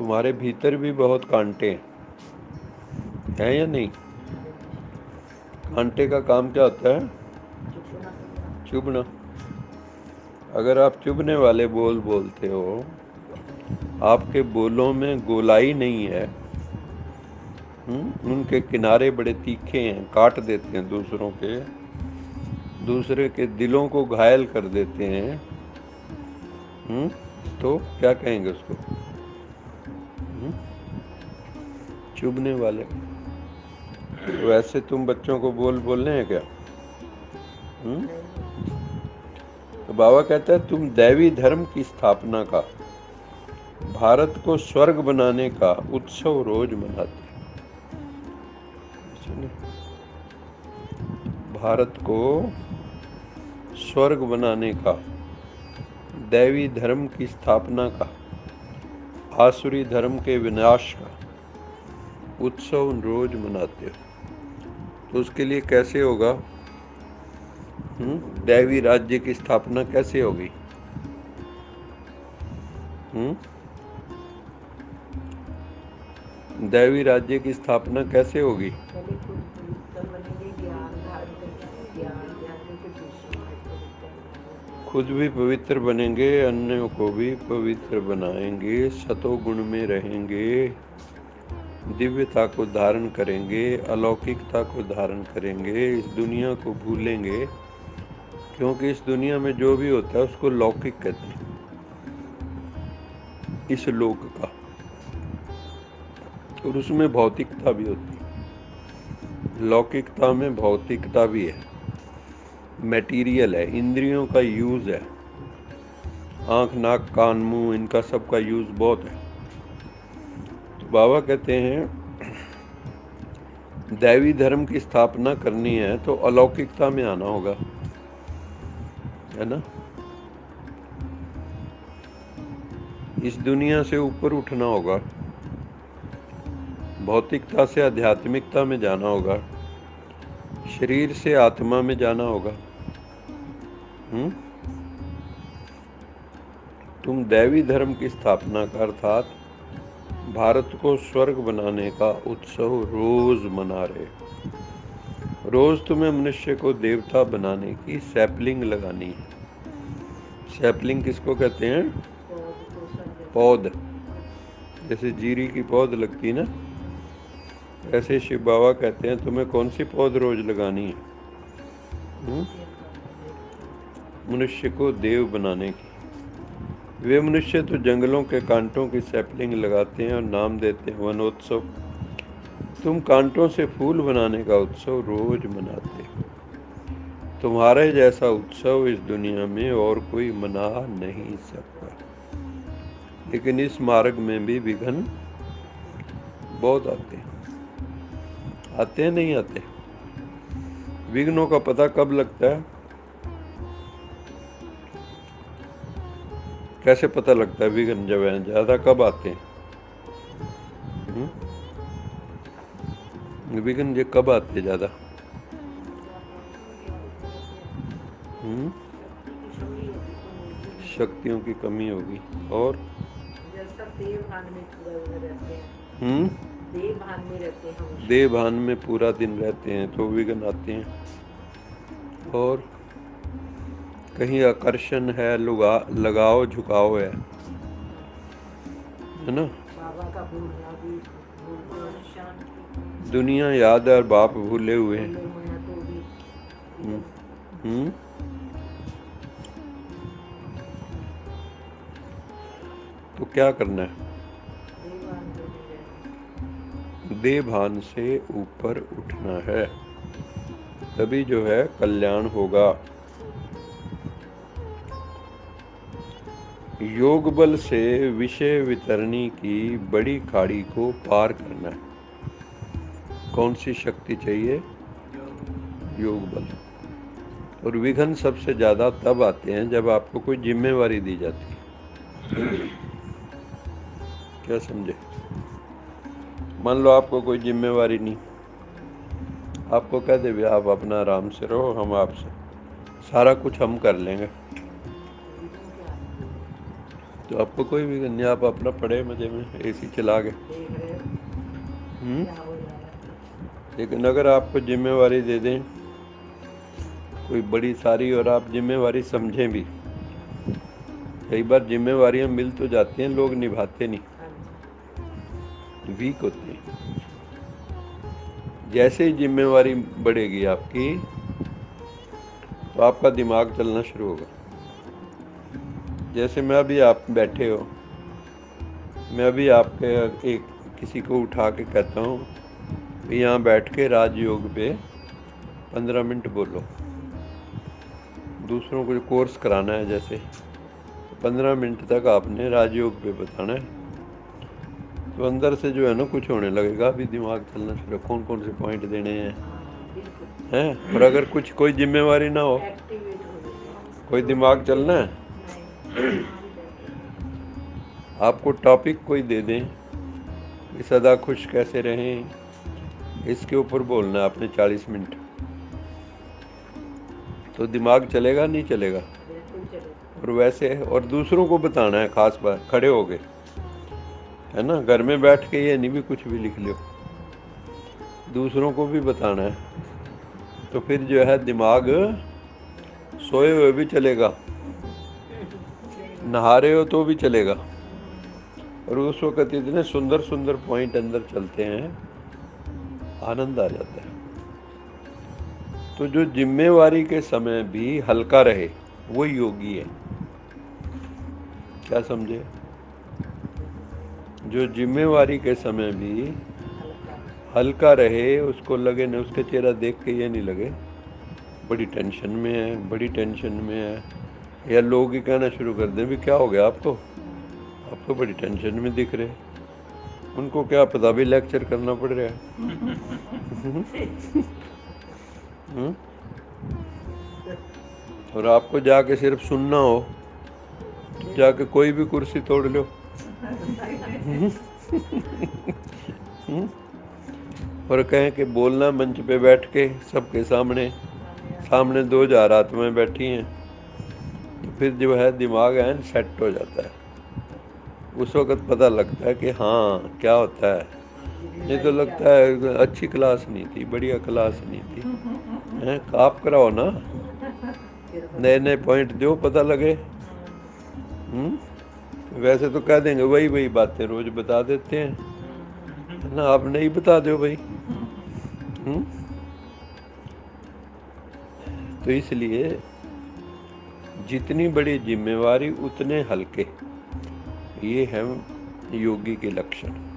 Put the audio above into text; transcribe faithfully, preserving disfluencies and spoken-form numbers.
तुम्हारे भीतर भी बहुत कांटे हैं या नहीं? कांटे का काम क्या होता है? चुभना। अगर आप चुभने वाले बोल बोलते हो, आपके बोलों में गोलाई नहीं है, हुँ? उनके किनारे बड़े तीखे हैं, काट देते हैं दूसरों के दूसरे के दिलों को घायल कर देते हैं, हुँ? तो क्या कहेंगे उसको? हुँ? चुभने वाले। वैसे तुम बच्चों को बोल बोलने हैं क्या? हुँ? तो बाबा कहता है तुम दैवी धर्म की स्थापना का, भारत को स्वर्ग बनाने का उत्सव रोज मनाते। भारत को स्वर्ग बनाने का, दैवी धर्म की स्थापना का, आसुरी धर्म के विनाश का उत्सव रोज मनाते हो। तो उसके लिए कैसे होगा? हुँ? दैवी राज्य की स्थापना कैसे होगी? हुँ? दैवी राज्य की स्थापना कैसे होगी? खुद भी पवित्र बनेंगे, अन्यों को भी पवित्र बनाएंगे, सतोगुण में रहेंगे, दिव्यता को धारण करेंगे, अलौकिकता को धारण करेंगे, इस दुनिया को भूलेंगे, क्योंकि इस दुनिया में जो भी होता है उसको लौकिक कहते हैं, इस लोक का, और उसमें भौतिकता भी होती है। लौकिकता में भौतिकता भी है, मटेरियल है, इंद्रियों का यूज है, आंख नाक कान मुंह इनका सबका यूज बहुत है। तो बाबा कहते हैं दैवी धर्म की स्थापना करनी है तो अलौकिकता में आना होगा, है ना? इस दुनिया से ऊपर उठना होगा, भौतिकता से आध्यात्मिकता में जाना होगा, शरीर से आत्मा में जाना होगा। हुँ? तुम दैवी धर्म की स्थापना का अर्थात भारत को स्वर्ग बनाने का उत्सव रोज मना रहे। रोज तुम्हें मनुष्य को देवता बनाने की सैपलिंग लगानी है। सैपलिंग किसको कहते हैं? पौध। जैसे जीरी की पौध लगती है ना, ऐसे शिव बाबा कहते हैं तुम्हें कौन सी पौध रोज लगानी है? हुँ? मनुष्य को देव बनाने की। वे मनुष्य तो जंगलों के कांटों की सैपलिंग लगाते हैं और नाम देते हैं वनोत्सव। तुम कांटों से फूल बनाने का उत्सव रोज मनाते हो। तुम्हारे जैसा उत्सव इस दुनिया में और कोई मना नहीं सकता। लेकिन इस मार्ग में भी विघ्न बहुत आते हैं। आते हैं नहीं आते? विघ्नों का पता कब लगता है? कैसे पता लगता है विघ्न जब है ज्यादा कब आते हैं? विघ्न जो कब आते हैं ज्यादा? हम्म शक्तियों की कमी होगी। और हम्म देह भान में पूरा दिन रहते हैं तो विघ्न आते हैं। और कहीं आकर्षण है, लुगा लगाव झुकाव है, है ना? दुनिया याद है और बाप भूले हुए हैं। हम्म तो क्या करना है? देह भान से ऊपर उठना है, तभी जो है कल्याण होगा। योग बल से विषय वितरणी की बड़ी खाड़ी को पार करना है। कौन सी शक्ति चाहिए? योग बल। और विघ्न सबसे ज्यादा तब आते हैं जब आपको कोई जिम्मेवारी दी जाती है। क्या समझे? मान लो आपको कोई जिम्मेवारी नहीं, आपको कह दे भी आप अपना आराम से रहो, हम आपसे सारा कुछ हम कर लेंगे, तो आपको कोई भी नहीं, आप अपना पढ़े मजे में एसी चला के। हम्म लेकिन अगर आपको जिम्मेवारी दे दें कोई बड़ी सारी और आप जिम्मेवारी समझें भी, कई बार जिम्मेवारियां मिल तो जाती हैं, लोग निभाते नहीं, वीक होते हैं। जैसे ही जिम्मेवारी बढ़ेगी आपकी तो आपका दिमाग चलना शुरू होगा। जैसे मैं अभी आप बैठे हो, मैं अभी आपके एक किसी को उठा के कहता हूँ कि यहाँ बैठ के राजयोग पे पंद्रह मिनट बोलो। दूसरों को जो कोर्स कराना है जैसे पंद्रह मिनट तक आपने राजयोग पे बताना है, तो अंदर से जो है ना कुछ होने लगेगा। अभी दिमाग चलना शुरू, कौन कौन से पॉइंट देने हैं हैं और अगर कुछ कोई जिम्मेवारी ना हो, कोई दिमाग चलना है, आपको टॉपिक कोई दे दें कि सदा खुश कैसे रहें, इसके ऊपर बोलना है आपने चालीस मिनट, तो दिमाग चलेगा नहीं चलेगा? और वैसे और दूसरों को बताना है, खास बात खड़े हो गए है ना, घर में बैठ के ये नहीं भी कुछ भी लिख लो, दूसरों को भी बताना है। तो फिर जो है दिमाग सोए हुए भी चलेगा, नहा रहे हो तो भी चलेगा, और उस वक़्त इतने सुंदर सुंदर पॉइंट अंदर चलते हैं, आनंद आ जाता है। तो जो जिम्मेवारी के समय भी हल्का रहे वो योगी है। क्या समझे? जो जिम्मेवारी के समय भी हल्का रहे, उसको लगे न, उसका चेहरा देख के ये नहीं लगे बड़ी टेंशन में है, बड़ी टेंशन में है, या लोग ही कहना शुरू कर दें भी क्या हो गया आपको, आप तो बड़ी टेंशन में दिख रहे। उनको क्या पता भी लेक्चर करना पड़ रहा है। और आपको जाके सिर्फ सुनना हो तो जाके कोई भी कुर्सी तोड़ लो। और कहें कि बोलना मंच पे बैठ के सबके सामने, सामने दो हजार आत्माएं बैठी हैं, तो फिर जो है दिमाग है सेट हो जाता है। उस वक़्त पता लगता है कि हाँ क्या होता है। ये तो लगता है अच्छी क्लास नहीं थी, बढ़िया क्लास नहीं थी, हैं? आप कराओ ना, नए नए पॉइंट दो, पता लगे। हुँ? वैसे तो कह देंगे वही वही बातें रोज बता देते हैं ना, आप नहीं बता दो भाई। हुँ? तो इसलिए जितनी बड़ी जिम्मेवारी उतने हल्के, ये है योगी के लक्षण।